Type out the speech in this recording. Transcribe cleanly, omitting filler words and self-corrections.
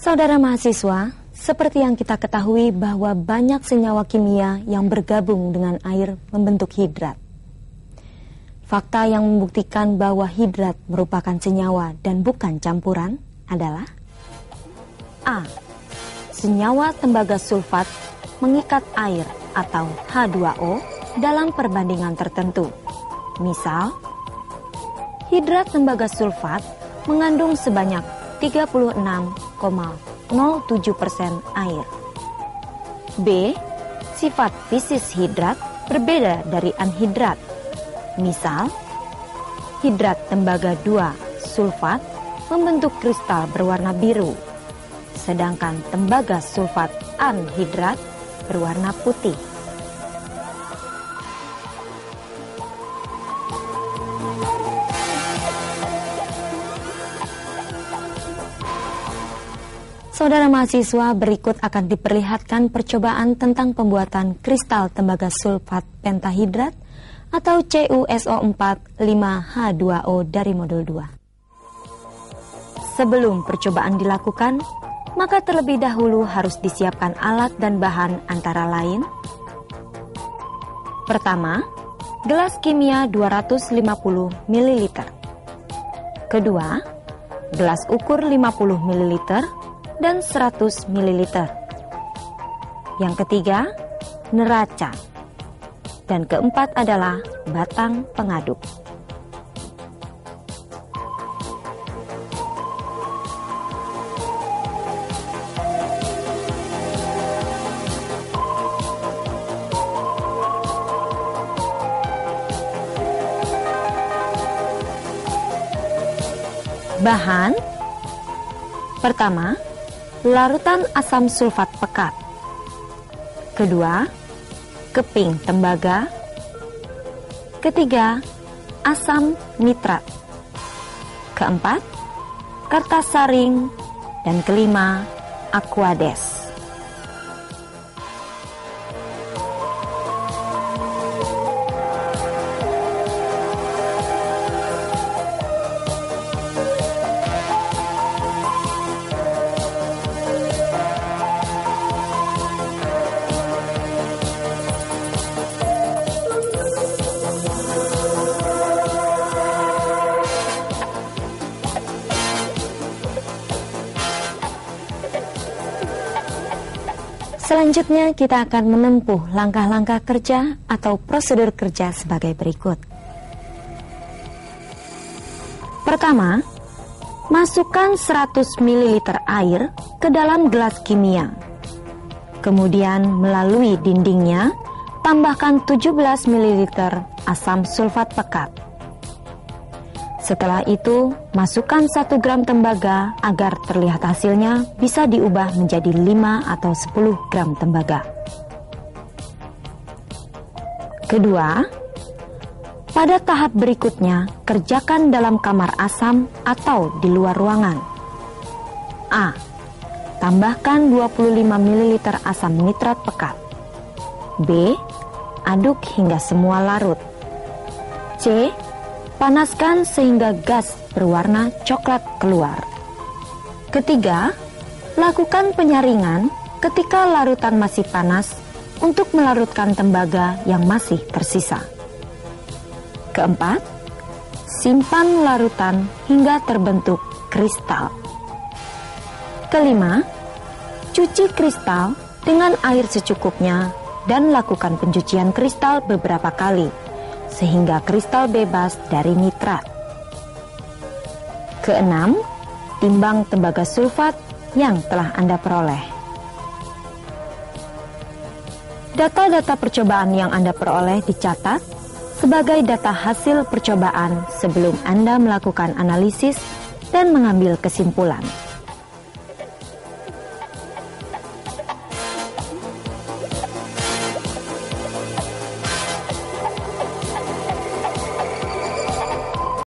Saudara mahasiswa, seperti yang kita ketahui bahwa banyak senyawa kimia yang bergabung dengan air membentuk hidrat. Fakta yang membuktikan bahwa hidrat merupakan senyawa dan bukan campuran adalah A. Senyawa tembaga sulfat mengikat air atau H2O dalam perbandingan tertentu. Misal, hidrat tembaga sulfat mengandung sebanyak 36,07% air. B. Sifat fisis hidrat berbeda dari anhidrat. Misal, hidrat tembaga 2 sulfat membentuk kristal berwarna biru, sedangkan tembaga sulfat anhidrat berwarna putih. Saudara mahasiswa, berikut akan diperlihatkan percobaan tentang pembuatan kristal tembaga sulfat pentahidrat atau CuSO4 5H2O dari modul 2. Sebelum percobaan dilakukan, maka terlebih dahulu harus disiapkan alat dan bahan antara lain. Pertama, gelas kimia 250 ml. Kedua, gelas ukur 50 ml dan 100 ml. Yang ketiga, neraca. Dan keempat adalah batang pengaduk. Bahan pertama, larutan asam sulfat pekat. Kedua, keping tembaga. Ketiga, asam nitrat. Keempat, kertas saring. Dan kelima, aquades. Selanjutnya kita akan menempuh langkah-langkah kerja atau prosedur kerja sebagai berikut. Pertama, masukkan 100 ml air ke dalam gelas kimia. Kemudian melalui dindingnya, tambahkan 17 ml asam sulfat pekat. Setelah itu, masukkan 1 gram tembaga agar terlihat hasilnya bisa diubah menjadi 5 atau 10 gram tembaga. Kedua, pada tahap berikutnya, kerjakan dalam kamar asam atau di luar ruangan. A. Tambahkan 25 ml asam nitrat pekat. B. Aduk hingga semua larut. C. Panaskan sehingga gas berwarna coklat keluar. Ketiga, lakukan penyaringan ketika larutan masih panas untuk melarutkan tembaga yang masih tersisa. Keempat, simpan larutan hingga terbentuk kristal. Kelima, cuci kristal dengan air secukupnya dan lakukan pencucian kristal beberapa kali sehingga kristal bebas dari nitrat. Keenam, timbang tembaga sulfat yang telah Anda peroleh. Data-data percobaan yang Anda peroleh dicatat sebagai data hasil percobaan sebelum Anda melakukan analisis dan mengambil kesimpulan.